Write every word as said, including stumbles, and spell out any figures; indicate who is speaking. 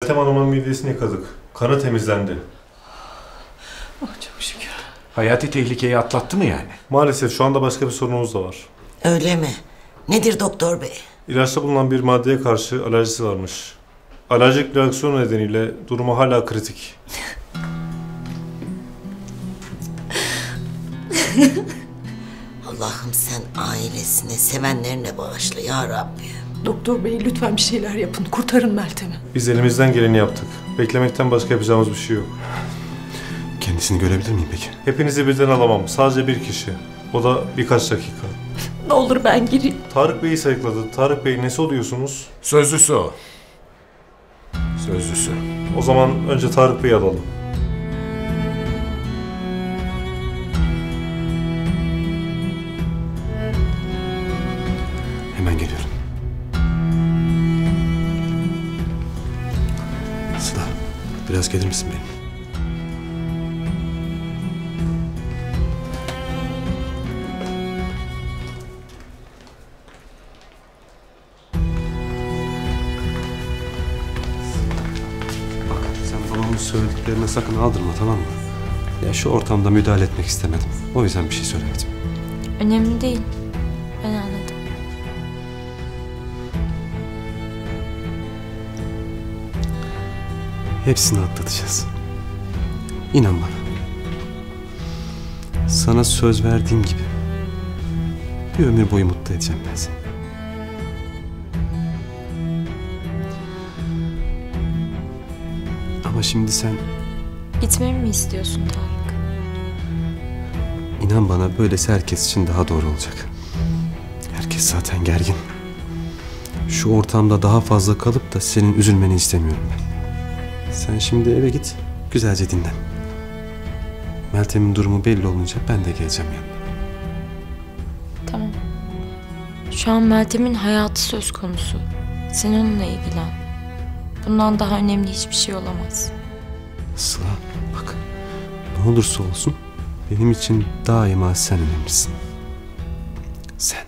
Speaker 1: Meltem Hanım'ın midesini yıkadık. Kanı temizlendi.
Speaker 2: Oh çok şükür.
Speaker 3: Hayati tehlikeyi atlattı mı yani?
Speaker 1: Maalesef şu anda başka bir sorunumuz da var.
Speaker 4: Öyle mi? Nedir doktor bey?
Speaker 1: İlaçta bulunan bir maddeye karşı alerjisi varmış. Alerjik reaksiyon nedeniyle durumu hala kritik.
Speaker 4: Allah'ım sen ailesine, sevenlerine bağışla ya Rabbi.
Speaker 2: Doktor bey lütfen bir şeyler yapın. Kurtarın Meltem'i.
Speaker 1: Biz elimizden geleni yaptık. Beklemekten başka yapacağımız bir şey yok.
Speaker 5: Kendisini görebilir miyim peki?
Speaker 1: Hepinizi birden alamam. Sadece bir kişi. O da birkaç dakika.
Speaker 2: Ne olur ben gireyim.
Speaker 1: Tarık Bey'i sayıkladı. Tarık Bey nesi oluyorsunuz?
Speaker 3: Sözlüsü o. Sözlüsü.
Speaker 1: O zaman önce Tarık Bey'i alalım.
Speaker 5: Hemen geliyorum. Sıla, biraz gelir misin benim? Bak, sen babamın söylediklerine sakın aldırma, tamam mı? Ya şu ortamda müdahale etmek istemedim. O yüzden bir şey söylemedim.
Speaker 6: Önemli değil. Ben anladım.
Speaker 5: Hepsini atlatacağız. İnan bana. Sana söz verdiğim gibi bir ömür boyu mutlu edeceğim ben seni. Ama şimdi sen
Speaker 6: Gitmemi mi istiyorsun Tarık?
Speaker 5: inan bana böylesi herkes için daha doğru olacak. Herkes zaten gergin. Şu ortamda daha fazla kalıp da senin üzülmeni istemiyorum ben. Sen şimdi eve git, güzelce dinlen. Meltem'in durumu belli olunca ben de geleceğim yanına.
Speaker 6: Tamam. Şu an Meltem'in hayatı söz konusu. Sen onunla ilgilen. Bundan daha önemli hiçbir şey olamaz.
Speaker 5: Sıla, bak, ne olursa olsun benim için daima sen önemlisin. Sen.